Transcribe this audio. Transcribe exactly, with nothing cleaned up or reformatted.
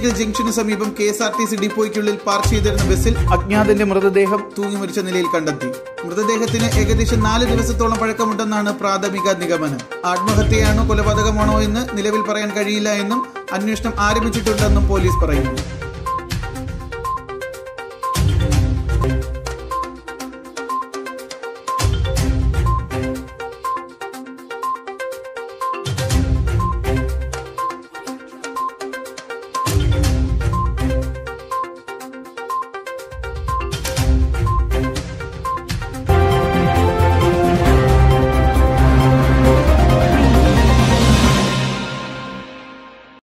Medical ജംഗ്ഷന് സമീപം K S R T C ഡിപ്പോയ്ക്കുള്ളിൽ പാർക്ക് ചെയ്തിരുന്ന ബസ്സിൽ അജ്ഞാതന്റെ മൃതദേഹം തൂങ്ങി മരിച്ച നിലയിൽ കണ്ടെത്തി. മൃതദേഹത്തിന് ഏകദേശം നാല് ദിവസത്തോളം പഴക്കമുണ്ടെന്നാണ് പ്രാഥമിക നിഗമനം. ആത്മഹത്യയാണോ കൊലപാതകമാണോ എന്ന് നിലവിൽ പറയാൻ കഴിയില്ല എന്നും അന്വേഷണം ആരംഭിച്ചിട്ടുണ്ടെന്നും പോലീസ് പറയുന്നു.